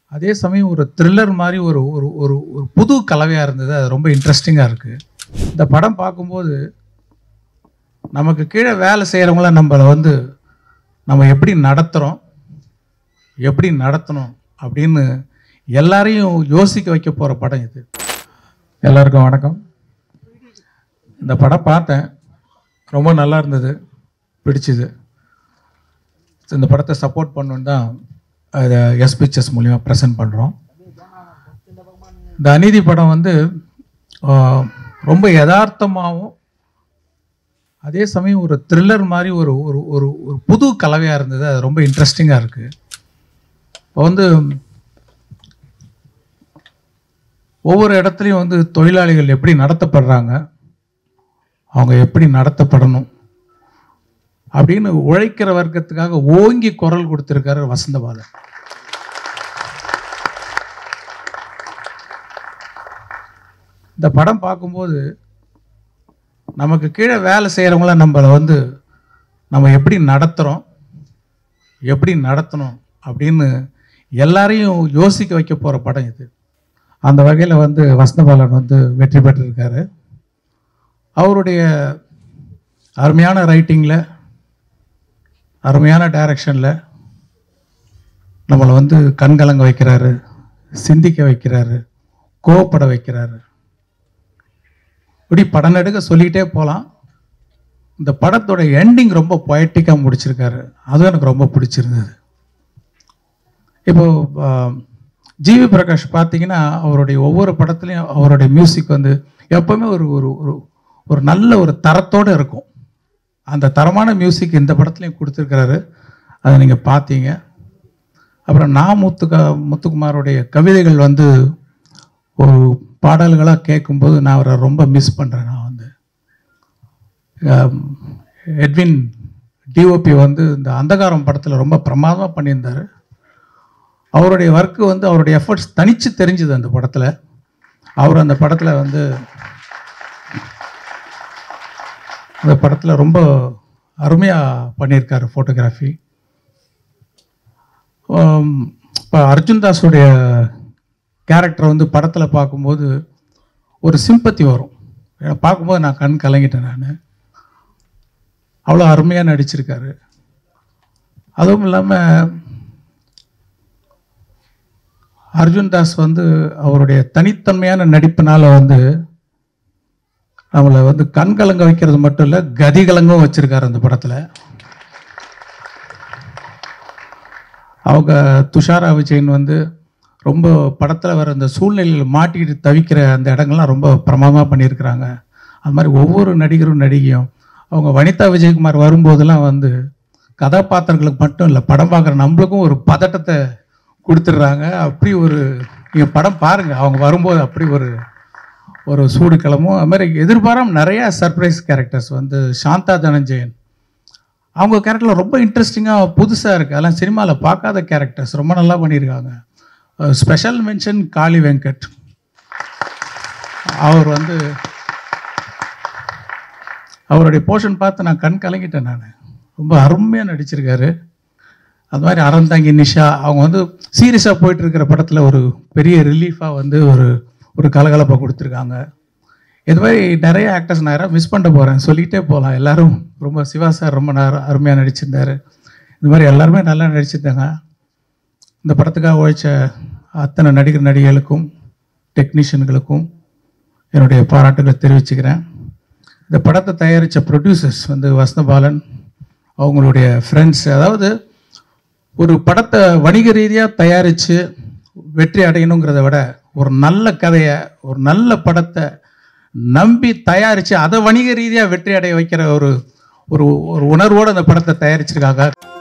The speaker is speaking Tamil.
அதே சமயம் ஒரு த்ரில்லர் மாதிரி ஒரு ஒரு ஒரு ஒரு புது கலவையாக இருந்தது. அது ரொம்ப இன்ட்ரெஸ்டிங்காக இருக்குது. இந்த படம் பார்க்கும்போது நமக்கு கீழே வேலை செய்கிறவங்கள நம்ம எப்படி நடத்தணும் அப்படின்னு எல்லாரையும் யோசிக்க வைக்க போகிற படம் இது. எல்லாருக்கும் வணக்கம். இந்த படம் பார்த்தேன், ரொம்ப நல்லா இருந்தது, பிடிச்சிது. இந்த படத்தை சப்போர்ட் பண்ணணுன்னு தான் அதை எஸ் பிக்சர்ஸ் மூலிமா ப்ரெசென்ட் பண்ணுறோம். இந்த அநீதி படம் ரொம்ப யதார்த்தமாகவும் அதே சமயம் ஒரு த்ரில்லர் மாதிரி ஒரு ஒரு ஒரு ஒரு புது கலவையாக இருந்தது. அது ரொம்ப இன்ட்ரெஸ்டிங்காக இருக்குது. இப்போ ஒவ்வொரு இடத்துலையும் தொழிலாளிகள் எப்படி நடத்தப்படுறாங்க, அவங்க எப்படி நடத்தப்படணும் அப்படின்னு உழைக்கிற வர்க்கத்துக்காக ஓங்கி குரல் கொடுத்திருக்காரு வசந்தபாலன். இந்த படம் பார்க்கும்போது நமக்கு கீழே வேலை செய்கிறவங்கள நம்ம எப்படி நடத்தணும் அப்படின்னு எல்லாரையும் யோசிக்க வைக்க போகிற படம் இது. அந்த வகையில் வசந்தபாலன் வெற்றி பெற்றிருக்காரு. அவருடைய அருமையான ரைட்டிங்கில், அருமையான டைரக்ஷனில் நம்மளை கண்கலங்க வைக்கிறாரு, சிந்திக்க வைக்கிறாரு, கோவப்பட வைக்கிறாரு. இப்படி படம் எடுக்க சொல்லிகிட்டே போகலாம். இந்த படத்தோட எண்டிங் ரொம்ப பொயட்டிக்காக முடிச்சிருக்காரு. அதுவும் எனக்கு ரொம்ப பிடிச்சிருந்தது. இப்போது ஜிவி பிரகாஷ் பார்த்தீங்கன்னா அவருடைய ஒவ்வொரு படத்துலையும் அவருடைய மியூசிக் எப்போவுமே ஒரு ஒரு ஒரு நல்ல ஒரு தரத்தோடு இருக்கும். அந்த தரமான மியூசிக் இந்த படத்துலையும் கொடுத்துருக்கிறாரு. அதை நீங்கள் பார்த்தீங்க. அப்புறம் முத்துக்குமாரோடைய கவிதைகள் ஒரு பாடல்களாக கேட்கும்போது நான் அவரை ரொம்ப மிஸ் பண்ணுறேன். நான் எட்வின் டிஓபி இந்த அந்தகாரம் படத்தில் ரொம்ப பிரமாதமாக பண்ணியிருந்தார். அவருடைய ஒர்க்கு அவருடைய எஃபர்ட்ஸ் தனித்து தெரிஞ்சுது அந்த படத்தில். அவர் அந்த படத்தில் ரொம்ப அருமையாக பண்ணியிருக்காரு ஃபோட்டோகிராஃபி. இப்போ அர்ஜுன் தாஸுடைய கேரக்டர் படத்தில் பார்க்கும்போது ஒரு சிம்பத்தி வரும். பார்க்கும்போது நான் கண் கலங்கிட்டேன். நான் அவ்வளோ அருமையாக நடிச்சிருக்காரு. அதுவும் இல்லாமல் அர்ஜுன் தாஸ் அவருடைய தனித்தன்மையான நடிப்பினால் நம்மளை கண்கலங்க வைக்கிறது மட்டும் இல்லை, கதிகலங்கும் வச்சிருக்காரு அந்த படத்தில். அவங்க துஷாரா விஜயன் ரொம்ப படத்தில் வர அந்த சூழ்நிலையில் மாட்டிக்கிட்டு தவிக்கிற அந்த இடங்கள்லாம் ரொம்ப பிரமாதமாக பண்ணியிருக்கிறாங்க. அது மாதிரி ஒவ்வொரு நடிகரும் நடிகையும் அவங்க வனிதா விஜயகுமார் வரும்போதெல்லாம் கதாபாத்திரங்களுக்கு மட்டும் இல்லை, படம் பார்க்குற நம்மளுக்கும் ஒரு பதட்டத்தை கொடுத்துட்றாங்க. அப்படி ஒரு நீங்கள் படம் பாருங்கள், அவங்க வரும்போது அப்படி ஒரு சூடு கிளம்பும். அது மாதிரி எதிர்பாராம நிறையா சர்ப்ரைஸ் கேரக்டர்ஸ் சாந்தா தனஞ்சயன் அவங்க கேரக்டரில் ரொம்ப இன்ட்ரெஸ்டிங்காக புதுசாக இருக்குது. அதெல்லாம் சினிமாவில் பார்க்காத கேரக்டர்ஸ் ரொம்ப நல்லா பண்ணியிருக்காங்க. Special mention Kaali Venkat. அவர் அவருடைய போர்ஷன் பார்த்து நான் கண் கலங்கிட்டேன். நான் ரொம்ப அருமையாக நடிச்சிருக்காரு. அது மாதிரி அறந்தாங்கி நிஷா அவங்க சீரியஸாக போயிட்டுருக்கிற படத்தில் ஒரு பெரிய ரிலீஃபாக ஒரு கலகலப்பை கொடுத்துருக்காங்க. இது மாதிரி நிறைய ஆக்டர்ஸ் நான் யாராவது மிஸ் பண்ண போகிறேன், சொல்லிக்கிட்டே போகலாம். எல்லோரும் ரொம்ப சிவா சார் ரொம்ப அருமையாக நடிச்சிருந்தார். இது மாதிரி எல்லாருமே நல்லா நடிச்சிருந்தாங்க. இந்த படத்துக்காக உழைச்ச அத்தனை நடிகர் நடிகைகளுக்கும் டெக்னீஷியன்களுக்கும் என்னுடைய பாராட்டுகளை தெரிவிச்சுக்கிறேன். இந்த படத்தை தயாரித்த ப்ரொடியூசர்ஸ் வசந்தபாலன், அவங்களுடைய ஃப்ரெண்ட்ஸ். அதாவது ஒரு படத்தை வணிக ரீதியாக தயாரித்து வெற்றி அடையணுங்கிறத விட ஒரு நல்ல கதையை, ஒரு நல்ல படத்தை நம்பி தயாரித்து அதை வணிக ரீதியாக வெற்றி அடைய வைக்கிற ஒரு ஒரு உணர்வோடு அந்த படத்தை தயாரிச்சிருக்காங்க.